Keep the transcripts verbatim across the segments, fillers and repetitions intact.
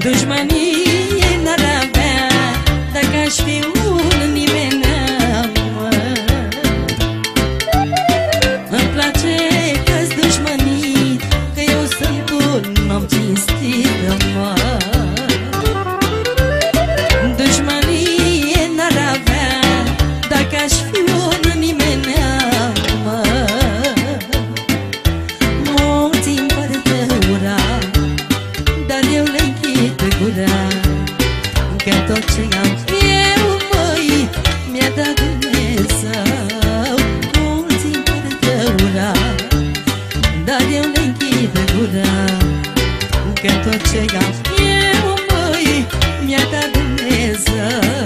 Dușmanie n-ar avea dacă aș fi un nimenea, mă. Îmi place că-s dușmănit, că eu sunt un om cinstit, mă. Dușmanie n-ar avea dacă aș fi un nimenea, mă. Mulți împărtă ura, dar eu le închid gura, că tot ce am eu, măi, mi-a dat Dumnezeu. Mulți împărtă ura, dar eu le închid gura, că tot ce am eu, măi, mi-a dat Dumnezeu.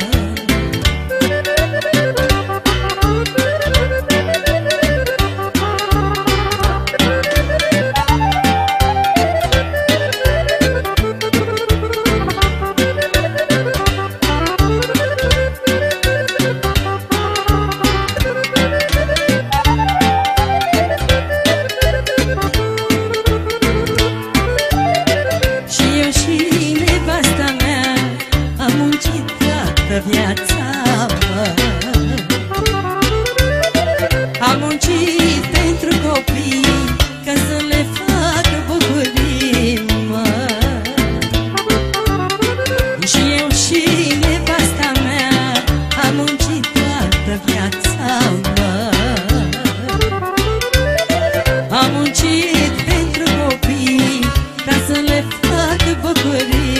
Viața, mă. Am muncit pentru copii, ca să le fac bucurii, mă. Și eu și nevasta mea am muncit toată viața, mă. Am muncit pentru copii, ca să le fac bucurii.